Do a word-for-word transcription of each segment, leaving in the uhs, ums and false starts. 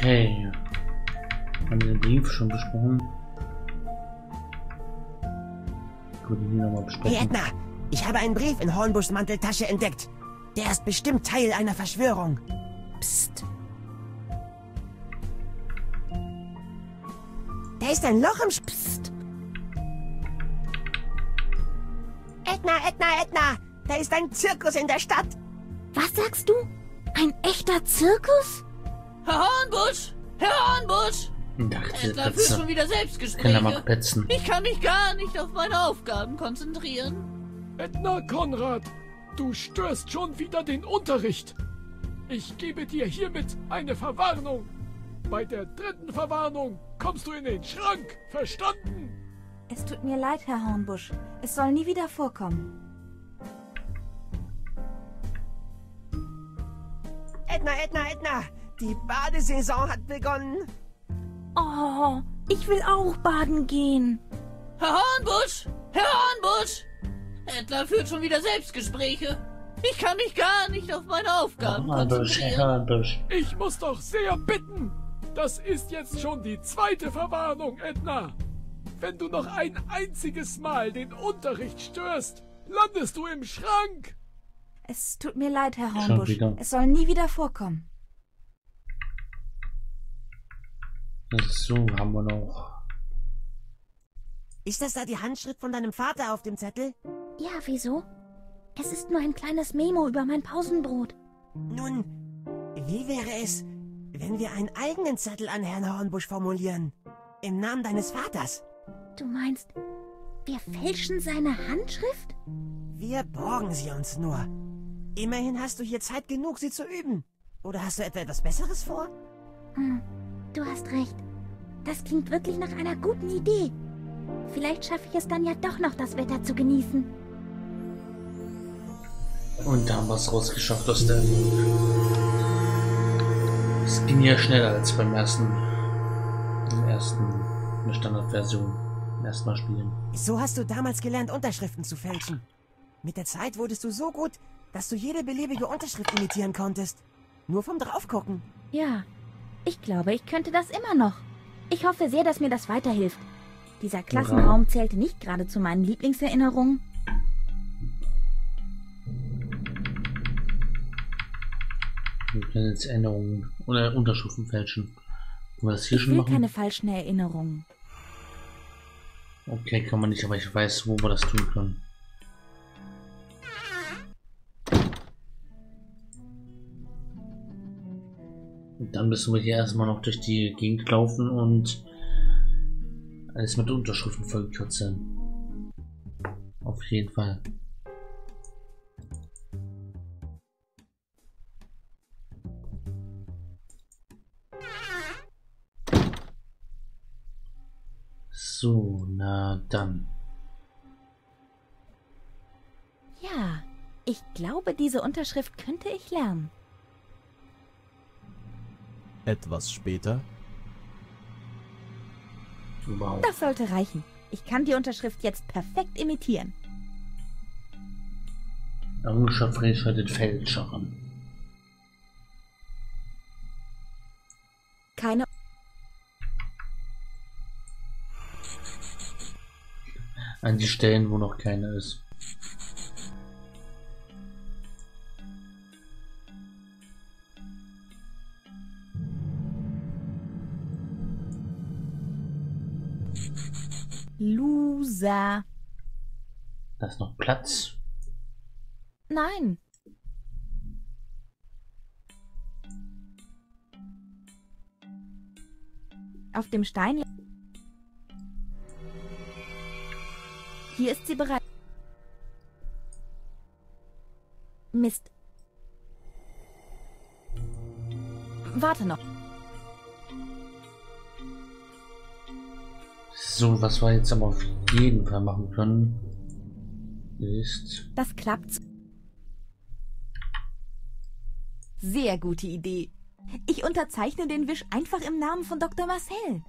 Okay. Haben wir den Brief schon besprochen? Gut, den hier nochmal besprechen. Hey Edna, ich habe einen Brief in Hornbuschs Manteltasche entdeckt. Der ist bestimmt Teil einer Verschwörung. Psst. Da ist ein Loch im Sch... Psst. Edna, Edna, Edna, da ist ein Zirkus in der Stadt. Was sagst du? Ein echter Zirkus? Herr Hornbusch! Herr Hornbusch! Edna führt schon wieder Selbstgespräche. Ich kann mich gar nicht auf meine Aufgaben konzentrieren. Edna Konrad, du störst schon wieder den Unterricht. Ich gebe dir hiermit eine Verwarnung. Bei der dritten Verwarnung kommst du in den Schrank, verstanden? Es tut mir leid, Herr Hornbusch. Es soll nie wieder vorkommen. Edna, Edna, Edna, die Badesaison hat begonnen. Oh, ich will auch baden gehen. Herr Hornbusch! Herr Hornbusch! Edna führt schon wieder Selbstgespräche. Ich kann mich gar nicht auf meine Aufgaben konzentrieren. Ich muss doch sehr bitten. Das ist jetzt schon die zweite Verwarnung, Edna. Wenn du noch ein einziges Mal den Unterricht störst, landest du im Schrank. Es tut mir leid, Herr Hornbusch. Es soll nie wieder vorkommen. So, haben wir noch. Ist das da die Handschrift von deinem Vater auf dem Zettel? Ja, wieso? Es ist nur ein kleines Memo über mein Pausenbrot. Nun, wie wäre es, wenn wir einen eigenen Zettel an Herrn Hornbusch formulieren? Im Namen deines Vaters? Du meinst, wir fälschen seine Handschrift? Wir borgen sie uns nur. Immerhin hast du hier Zeit genug, sie zu üben. Oder hast du etwa etwas Besseres vor? Hm, du hast recht. Das klingt wirklich nach einer guten Idee. Vielleicht schaffe ich es dann ja doch noch, das Wetter zu genießen. Und da haben wir es rausgeschafft aus der... Es ging ja schneller als beim ersten... Im ersten... In der Standardversion. Im ersten Mal spielen. So hast du damals gelernt, Unterschriften zu fälschen. Mit der Zeit wurdest du so gut, dass du jede beliebige Unterschrift imitieren konntest. Nur vom Draufgucken. Ja, ich glaube, ich könnte das immer noch. Ich hoffe sehr, dass mir das weiterhilft. Dieser Klassenraum zählte nicht gerade zu meinen Lieblingserinnerungen. Wir können jetzt Änderungen oder Unterschriften fälschen. Können wir das hier ich schon will machen? Keine falschen Erinnerungen. Okay, kann man nicht, aber ich weiß, wo wir das tun können. Und dann müssen wir hier erstmal noch durch die Gegend laufen und alles mit Unterschriften vollkürzen. Auf jeden Fall. So, na dann. Ja, ich glaube, diese Unterschrift könnte ich lernen. Etwas später. Wow. Das sollte reichen. Ich kann die Unterschrift jetzt perfekt imitieren. Errungenschaft für den Fälscherin. Keine. An die Stellen, wo noch keine ist. Loser. Da ist noch Platz. Nein. Auf dem Stein. Hier ist sie bereit. Mist. Warte noch. So, was wir jetzt aber auf jeden Fall machen können, ist... Das klappt. Sehr gute Idee. Ich unterzeichne den Wisch einfach im Namen von Doktor Marcel.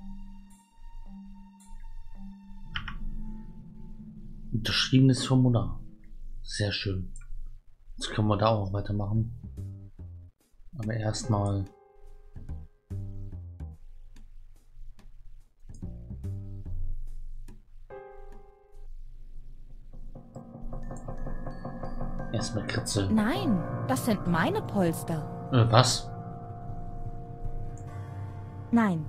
Unterschriebenes Formular. Sehr schön. Jetzt können wir da auch weitermachen. Aber erstmal nichts mehr kritzeln. Nein, das sind meine Polster. Äh, was? Nein,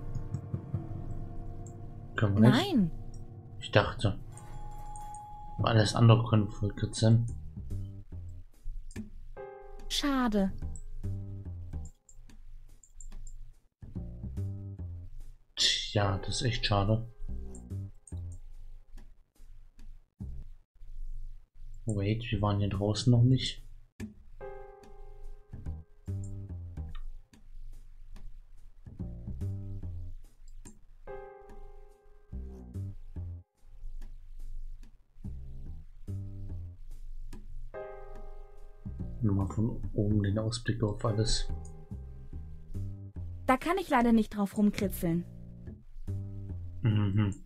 Können wir nicht? nein. Ich dachte. Aber alles andere können voll kritzeln. Schade. Tja, das ist echt schade. Wait, wir waren hier draußen noch nicht. Nur mal von oben den Ausblick auf alles. Da kann ich leider nicht drauf rumkritzeln. Mhm.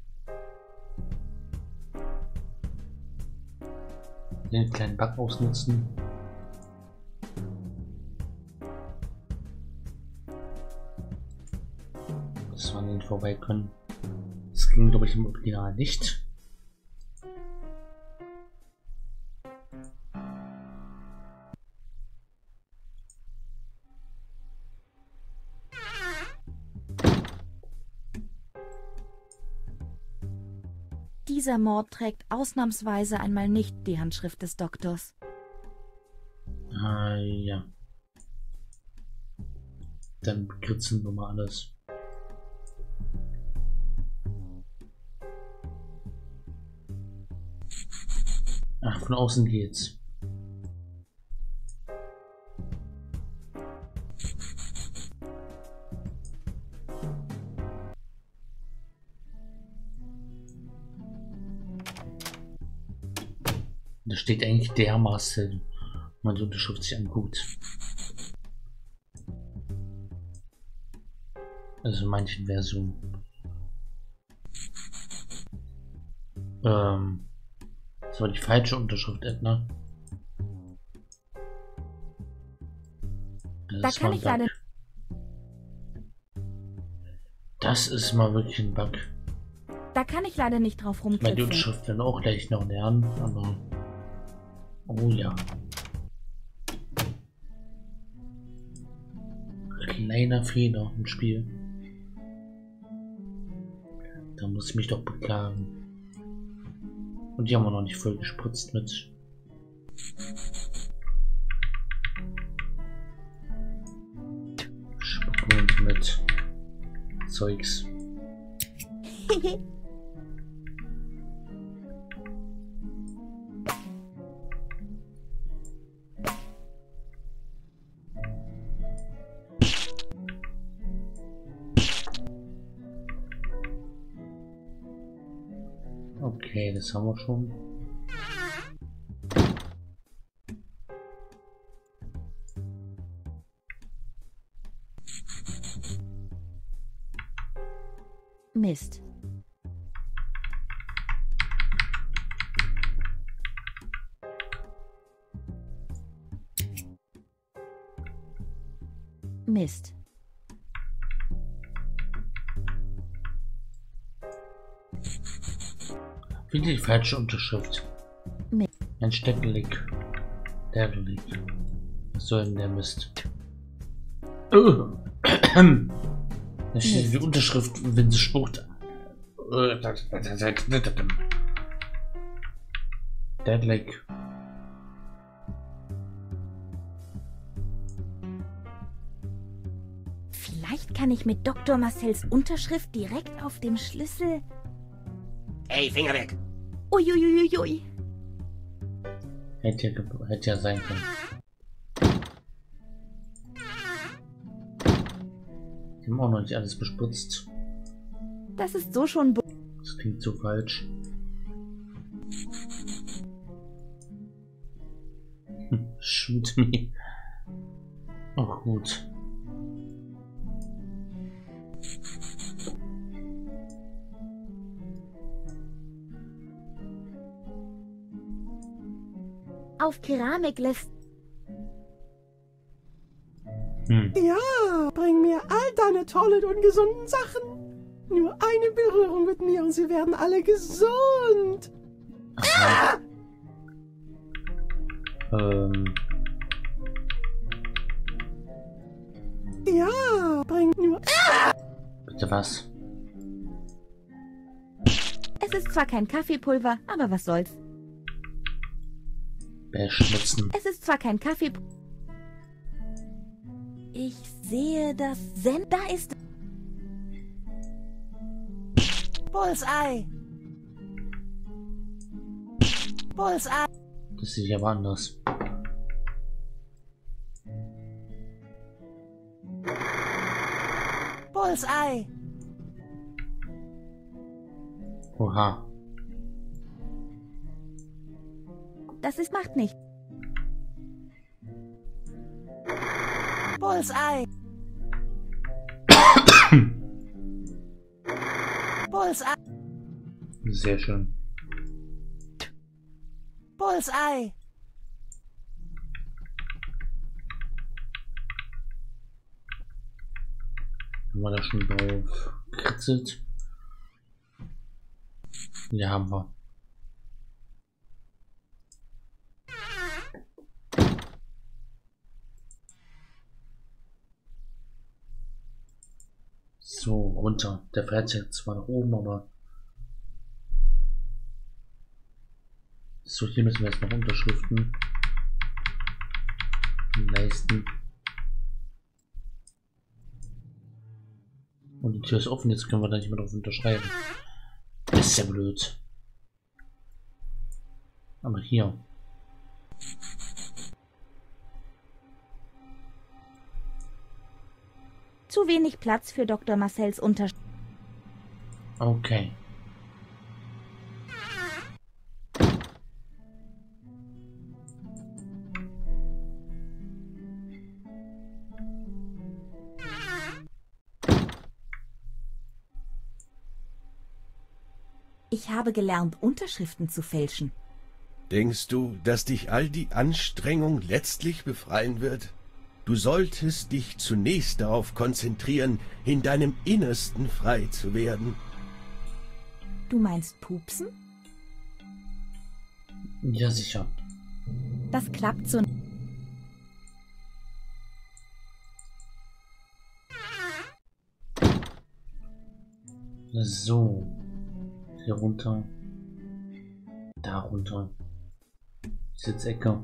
Den kleinen Bug ausnutzen. Dass wir an ihn vorbei können. Das ging, glaube ich, im Original nicht. Dieser Mord trägt ausnahmsweise einmal nicht die Handschrift des Doktors. Ah, ja. Dann kritzeln wir mal alles. Ach, von außen geht's. Da steht eigentlich der Marcel, wenn man die Unterschrift sich anguckt. Also in manchen Versionen. Ähm, das war die falsche Unterschrift, Edna. Da kann ich leider... Das ist mal wirklich ein Bug. Da kann ich leider nicht drauf Weil die rumkritzeln. Unterschrift dann auch gleich noch lernen, aber... Oh ja. Kleiner Fehler im Spiel. Da muss ich mich doch beklagen. Und die haben wir noch nicht voll gespritzt mit. Und mit Zeugs. Okay, das haben wir schon. Mist. Mist. Wie die falsche Unterschrift. Nee. Ein Steckelig. Der Leg. Was soll denn der Mist? Oh. Da steht die Unterschrift, wenn sie spuckt. Deadleg. Vielleicht kann ich mit Doktor Marcells Unterschrift direkt auf dem Schlüssel... Ey, Finger weg! Uiuiuiui. Hätte ja, hätte ja sein können. Die haben auch noch nicht alles bespritzt. Das ist so schon... Das klingt so falsch. Shoot me. Ach gut. Auf Keramik lässt... Hm. Ja, bring mir all deine tollen und gesunden Sachen. Nur eine Berührung mit mir und sie werden alle gesund. Aha. Ähm. Ja, bring nur. Bitte was? Es ist zwar kein Kaffeepulver, aber was soll's. Beschmutzen. Es ist zwar kein Kaffeepulver. Ich sehe das Sen... Da ist... Bullseye. Bullseye. Das sehe ich aber anders. Bullseye. Oha. Das ist macht nicht. Bullseye. Bullseye. Sehr schön. Bullseye. Haben wir da schon drauf gekritzelt? Ja, haben wir. So, runter. Der fährt jetzt zwar nach oben, aber... So, hier müssen wir jetzt noch Unterschriften leisten. Und die Tür ist offen, jetzt können wir da nicht mehr drauf unterschreiben. Das ist ja blöd. Aber hier. Zu wenig Platz für Doktor Marcells Unterschrift. Okay. Ich habe gelernt, Unterschriften zu fälschen. Denkst du, dass dich all die Anstrengung letztlich befreien wird? Du solltest dich zunächst darauf konzentrieren, in deinem Innersten frei zu werden. Du meinst pupsen? Ja, sicher. Das klappt so. So. Hier runter. Da runter. Sitzecke.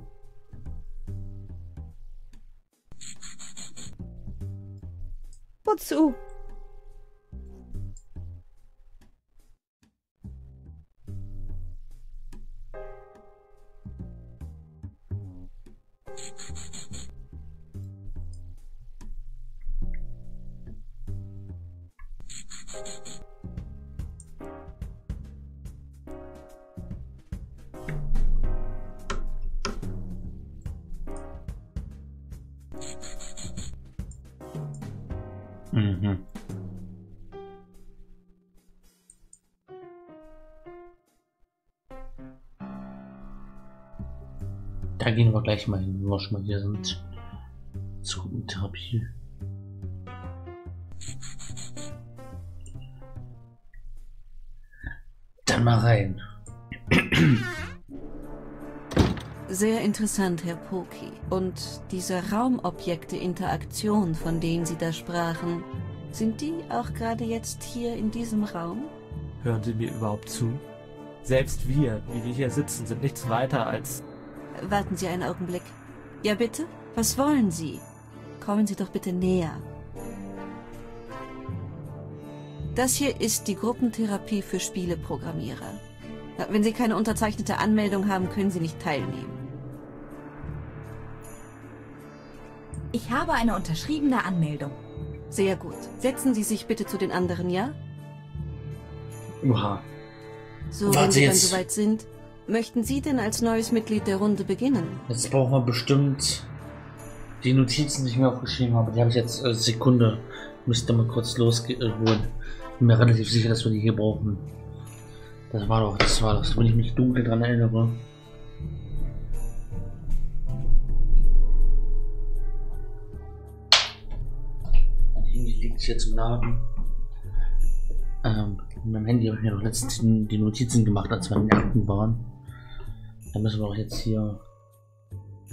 Wozu? Mhm. Da gehen wir gleich mal hin, wenn wir schon mal hier sind. Zur Therapie. Dann mal rein. Sehr interessant, Herr Poki. Und diese Raumobjekte-Interaktion, von denen Sie da sprachen, sind die auch gerade jetzt hier in diesem Raum? Hören Sie mir überhaupt zu? Selbst wir, wie wir hier sitzen, sind nichts weiter als... Warten Sie einen Augenblick. Ja, bitte? Was wollen Sie? Kommen Sie doch bitte näher. Das hier ist die Gruppentherapie für Spieleprogrammierer. Wenn Sie keine unterzeichnete Anmeldung haben, können Sie nicht teilnehmen. Ich habe eine unterschriebene Anmeldung. Sehr gut. Setzen Sie sich bitte zu den anderen, ja? Oha. So, wenn Sie dann soweit sind, möchten Sie denn als neues Mitglied der Runde beginnen? Jetzt brauchen wir bestimmt die Notizen, die ich mir aufgeschrieben habe. Die habe ich jetzt äh, Sekunde. Müsste mal kurz losholen. Bin mir relativ sicher, dass wir die hier brauchen. Das war doch, das war das, wenn ich mich dunkel dran erinnere. Die liegt hier zum Laden. Ähm, mit meinem Handy habe ich mir doch letztens die Notizen gemacht, als wir in den Akten waren. Da müssen wir auch jetzt hier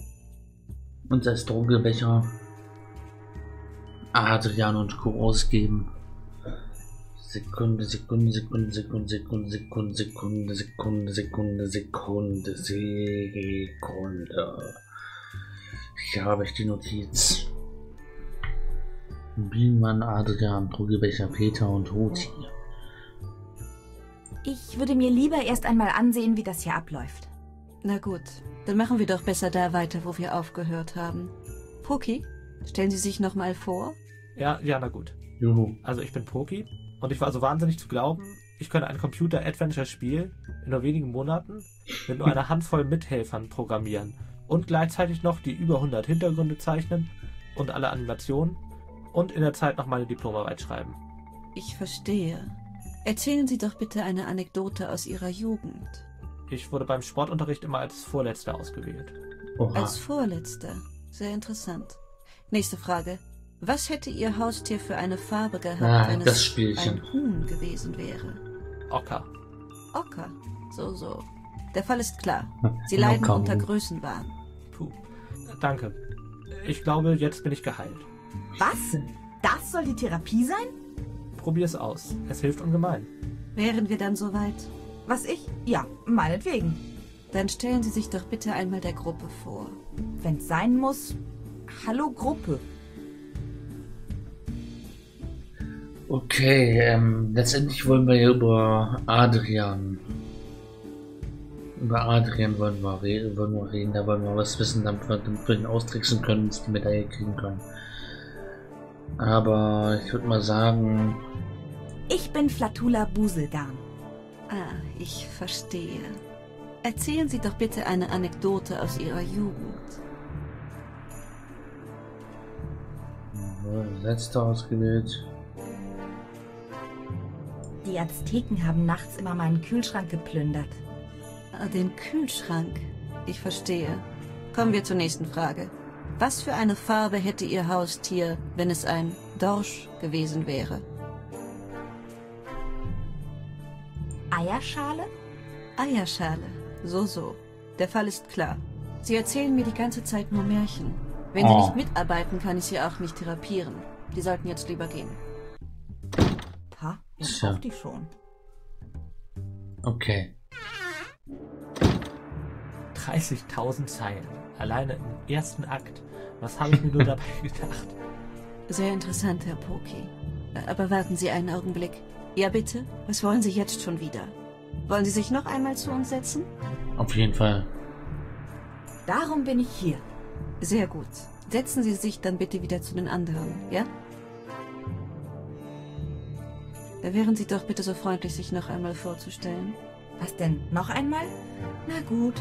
uns als Drogebecher Adrian und Co. ausgeben. Sekunde, Sekunde, Sekunde, Sekunde, Sekunde, Sekunde, Sekunde, Sekunde, Sekunde, Sekunde, Sekunde. Hier habe ich die Notiz. Bienmann, Adrian, Drogebecher, Peter und Hoti. Ich würde mir lieber erst einmal ansehen, wie das hier abläuft. Na gut, dann machen wir doch besser da weiter, wo wir aufgehört haben. Poki, stellen Sie sich noch mal vor. Ja, ja, na gut. Juhu. Also ich bin Poki und ich war so wahnsinnig zu glauben, ich könnte ein Computer-Adventure-Spiel in nur wenigen Monaten mit nur einer Handvoll Mithelfern programmieren und gleichzeitig noch die über hundert Hintergründe zeichnen und alle Animationen und in der Zeit noch meine Diplomarbeit schreiben. Ich verstehe. Erzählen Sie doch bitte eine Anekdote aus Ihrer Jugend. Ich wurde beim Sportunterricht immer als Vorletzter ausgewählt. Oha. Als Vorletzter. Sehr interessant. Nächste Frage. Was hätte Ihr Haustier für eine Farbe gehabt, Ah, wenn das es Spielchen. ein Huhn gewesen wäre? Ocker. Ocker. So, so. Der Fall ist klar. Sie Ein leiden Ocker. unter Größenwahn. Puh. Danke. Ich glaube, jetzt bin ich geheilt. Was? Das soll die Therapie sein? Probier's aus. Es hilft ungemein. Wären wir dann soweit? Was ich? Ja, meinetwegen. Dann stellen Sie sich doch bitte einmal der Gruppe vor. Wenn's sein muss. Hallo Gruppe. Okay, ähm, letztendlich wollen wir ja über Adrian. Über Adrian wollen wir, re wollen wir reden, da wollen wir was wissen, damit wir, damit wir ihn austricksen können, dass die Medaille kriegen können. Aber ich würde mal sagen... Ich bin Flatula Buselgarn. Ah, ich verstehe. Erzählen Sie doch bitte eine Anekdote aus Ihrer Jugend. Letzter ausgewählt. Die Azteken haben nachts immer meinen Kühlschrank geplündert. Ah, den Kühlschrank. Ich verstehe. Kommen wir zur nächsten Frage. Was für eine Farbe hätte Ihr Haustier, wenn es ein Dorsch gewesen wäre? Eierschale? Eierschale. So, so. Der Fall ist klar. Sie erzählen mir die ganze Zeit nur Märchen. Wenn Sie Oh. nicht mitarbeiten, kann ich Sie auch nicht therapieren. Die sollten jetzt lieber gehen. Pa, ihr Tja. braucht die schon. Okay. dreißigtausend Zeilen. Alleine im ersten Akt. Was habe ich mir nur dabei gedacht? Sehr interessant, Herr Poki. Aber warten Sie einen Augenblick. Ja, bitte? Was wollen Sie jetzt schon wieder? Wollen Sie sich noch einmal zu uns setzen? Auf jeden Fall. Darum bin ich hier. Sehr gut. Setzen Sie sich dann bitte wieder zu den anderen, ja? Da wären Sie doch bitte so freundlich, sich noch einmal vorzustellen. Was denn? Noch einmal? Na gut.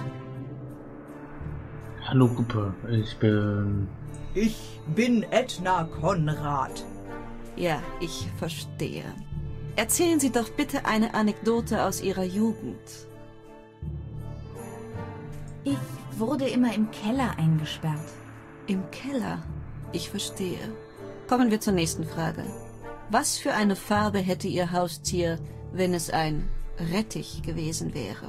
Hallo Gruppe, ich bin... Ich bin Edna Konrad. Ja, ich verstehe. Erzählen Sie doch bitte eine Anekdote aus Ihrer Jugend. Ich wurde immer im Keller eingesperrt. Im Keller? Ich verstehe. Kommen wir zur nächsten Frage. Was für eine Farbe hätte Ihr Haustier, wenn es ein Rettich gewesen wäre?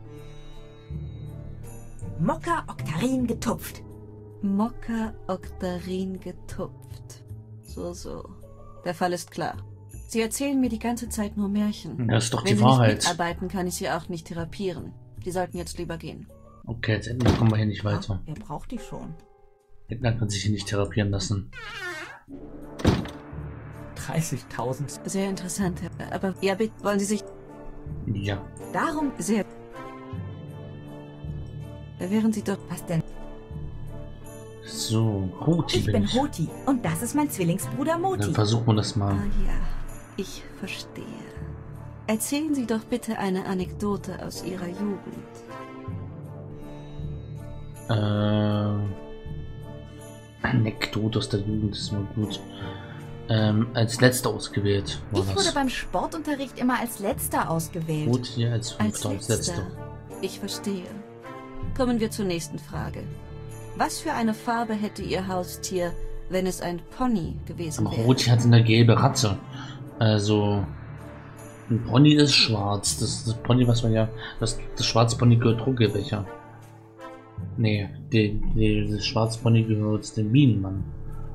Mokka Oktarin getupft. Mokka Oktarin getupft. So, so. Der Fall ist klar. Sie erzählen mir die ganze Zeit nur Märchen. Das ist doch Wenn die Sie nicht Wahrheit. mitarbeiten, kann ich Sie auch nicht therapieren. Die sollten jetzt lieber gehen. Okay, jetzt endlich kommen wir hier nicht weiter. Wer braucht die schon? Edna kann sich hier nicht therapieren lassen. dreißigtausend. Sehr interessant, Herr. Aber ja, bitte, wollen Sie sich... Ja. Darum Sehr... Da wären Sie doch... Was denn? So, Hoti Ich bin bin ich. Hoti und das ist mein Zwillingsbruder Moti. Dann versuchen wir das mal. Ah ja, ich verstehe. Erzählen Sie doch bitte eine Anekdote aus Ihrer Jugend. Äh, Anekdote aus der Jugend ist immer gut. Ähm, als letzter ausgewählt war Ich wurde das. beim Sportunterricht immer als letzter ausgewählt. Hoti als fünfter, als letzter. letzter. Ich verstehe. Kommen wir zur nächsten Frage. Was für eine Farbe hätte Ihr Haustier, wenn es ein Pony gewesen Aber wäre? Hoti hat eine gelbe Ratze. Also, ein Pony ist schwarz. Das, das Pony, was man ja, das, das schwarze Pony gehört Drogebecher. Nee, die, die, das Schwarzpony gehört dem Bienenmann.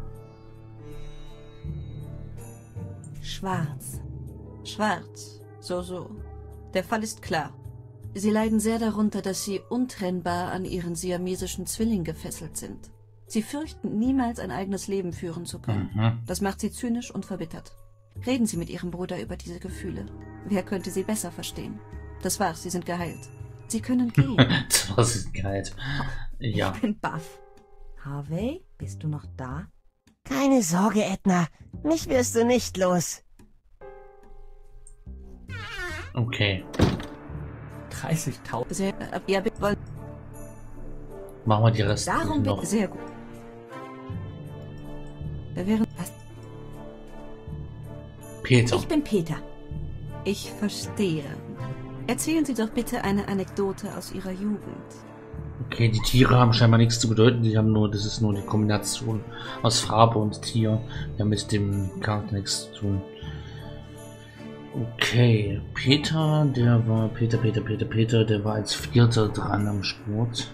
Schwarz. Schwarz. So, so. Der Fall ist klar. Sie leiden sehr darunter, dass sie untrennbar an ihren siamesischen Zwilling gefesselt sind. Sie fürchten, niemals ein eigenes Leben führen zu können. Mhm. Das macht sie zynisch und verbittert. Reden Sie mit Ihrem Bruder über diese Gefühle. Wer könnte sie besser verstehen? Das war's, Sie sind geheilt. Sie können gehen. Das war sie geheilt. Ja. Ich bin baff. Harvey, bist du noch da? Keine Sorge, Edna. Mich wirst du nicht los. Okay. dreißigtausend. Sehr, äh, ja, wir wollen... Machen wir die Rest Darum noch. bitte sehr gut. Da wären... Was? Peter. Ich bin Peter. Ich verstehe. Erzählen Sie doch bitte eine Anekdote aus Ihrer Jugend. Okay, die Tiere haben scheinbar nichts zu bedeuten. Die haben nur, das ist nur eine Kombination aus Farbe und Tier. Die haben mit dem Charakter nichts zu tun. Okay, Peter, der war Peter, Peter, Peter, Peter, der war als Vierter dran am Sport.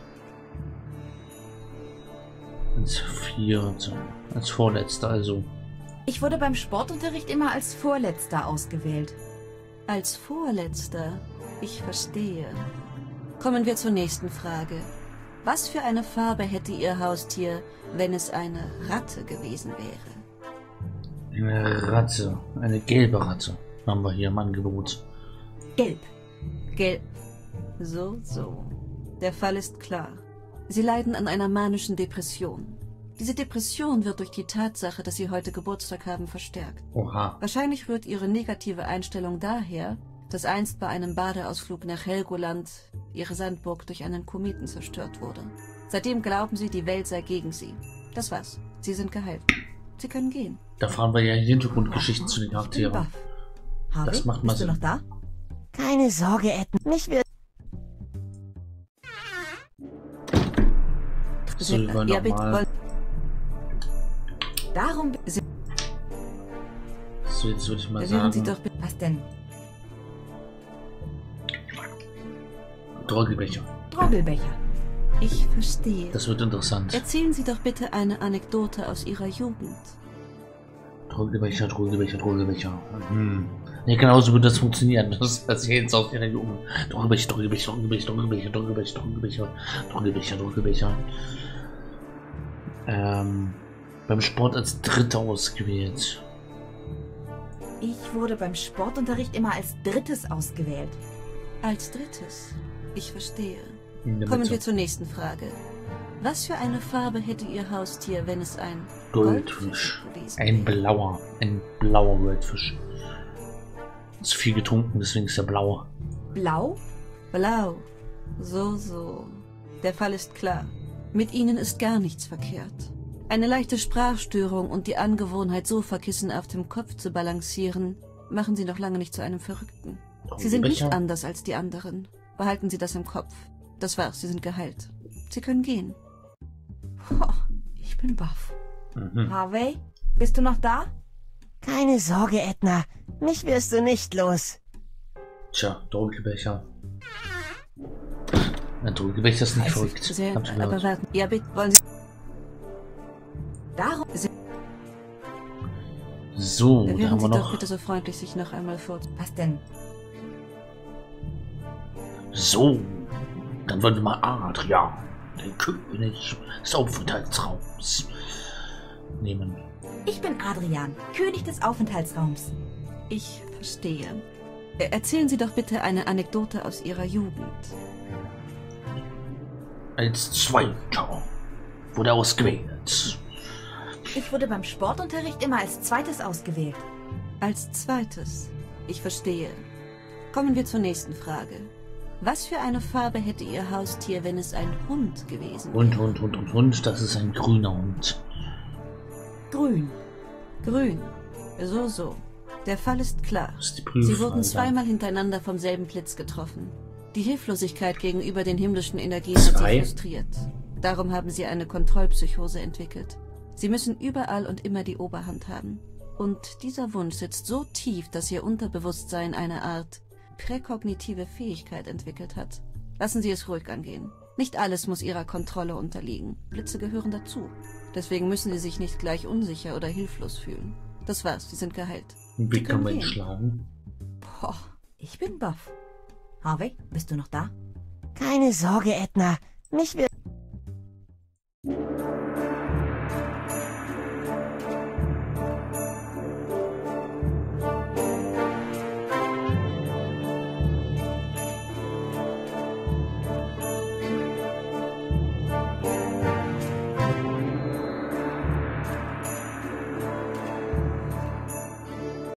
Als Vierter, als Vorletzter also. Ich wurde beim Sportunterricht immer als Vorletzter ausgewählt. Als Vorletzter? Ich verstehe. Kommen wir zur nächsten Frage. Was für eine Farbe hätte Ihr Haustier, wenn es eine Ratte gewesen wäre? Eine Ratte, eine gelbe Ratte haben wir hier im Angebot. Gelb. Gelb. So, so. Der Fall ist klar. Sie leiden an einer manischen Depression. Diese Depression wird durch die Tatsache, dass Sie heute Geburtstag haben, verstärkt. Oha. Wahrscheinlich rührt Ihre negative Einstellung daher, dass einst bei einem Badeausflug nach Helgoland Ihre Sandburg durch einen Kometen zerstört wurde. Seitdem glauben Sie, die Welt sei gegen Sie. Das war's. Sie sind geheilt. Sie können gehen. Da fahren wir ja Hintergrundgeschichten zu den Charakteren. Harvey, Das macht mal bist du Sinn. noch da? Keine Sorge, Edna. Mich wird... So, wir Ja, bitte, nochmal. wollen- Darum... Sie So, jetzt würde ich mal Hören Sie sagen. doch bitte... Was denn? Droggelbecher. Trommelbecher. Ich verstehe. Das wird interessant. Erzählen Sie doch bitte eine Anekdote aus Ihrer Jugend. Droggelbecher, Droggelbecher, Droggelbecher. Hm. Ne, genauso wird das funktionieren. Das passiert jetzt auf ihrer Jugend. Droggelbecher, Droggelbecher, Droggelbecher, Droggelbecher, Droggelbecher, Droggelbecher, Droggelbecher, Droggelbecher. Ähm, beim Sport als Dritter ausgewählt. Ich wurde beim Sportunterricht immer als Drittes ausgewählt. Als drittes. Ich verstehe. In der Kommen Mitte. wir zur nächsten Frage. Was für eine Farbe hätte Ihr Haustier, wenn es ein Goldfisch. gewesen Ein wäre? blauer. Ein blauer Goldfisch. Ist viel getrunken, deswegen ist er blau. Blau? Blau. So, so. Der Fall ist klar. Mit Ihnen ist gar nichts verkehrt. Eine leichte Sprachstörung und die Angewohnheit, Sofakissen auf dem Kopf zu balancieren, machen Sie noch lange nicht zu einem Verrückten. Sie sind nicht Becher. anders als die anderen. Behalten Sie das im Kopf. Das war's, Sie sind geheilt. Sie können gehen. Oh, ich bin baff. Mhm. Harvey, bist du noch da? Keine Sorge, Edna. Mich wirst du nicht los. Tja, Droggelbecher. Ein Droggelbecher ist nicht verrückt. Sehr, Hab ich aber gehört. warten. Ja, bitte, wollen Sie... Darum. Sie So, da wären haben Sie wir doch noch. bitte so freundlich, sich noch einmal vor... Was denn? So, dann wollen wir mal Adrian, den König des Aufenthaltsraums, nehmen. Ich bin Adrian, König des Aufenthaltsraums. Ich verstehe. Äh, Erzählen Sie doch bitte eine Anekdote aus Ihrer Jugend. Als Zweiter wurde er ausgewählt. Ich wurde beim Sportunterricht immer als Zweites ausgewählt. Als zweites. Ich verstehe. Kommen wir zur nächsten Frage. Was für eine Farbe hätte Ihr Haustier, wenn es ein Hund gewesen wäre? Hund, Hund, Hund, Hund, Hund, das ist ein grüner Hund. Grün. Grün. So, so. Der Fall ist klar. Das ist die Sie wurden Prüffrage. zweimal hintereinander vom selben Blitz getroffen. Die Hilflosigkeit gegenüber den himmlischen Energien hat Sie Zwei? frustriert. Darum haben Sie eine Kontrollpsychose entwickelt. Sie müssen überall und immer die Oberhand haben. Und dieser Wunsch sitzt so tief, dass Ihr Unterbewusstsein eine Art präkognitive Fähigkeit entwickelt hat. Lassen Sie es ruhig angehen. Nicht alles muss ihrer Kontrolle unterliegen. Blitze gehören dazu. Deswegen müssen sie sich nicht gleich unsicher oder hilflos fühlen. Das war's, die sind geheilt. Wie kann man ihn schlagen? Boah, ich bin baff. Harvey, bist du noch da? Keine Sorge, Edna. Mich wird...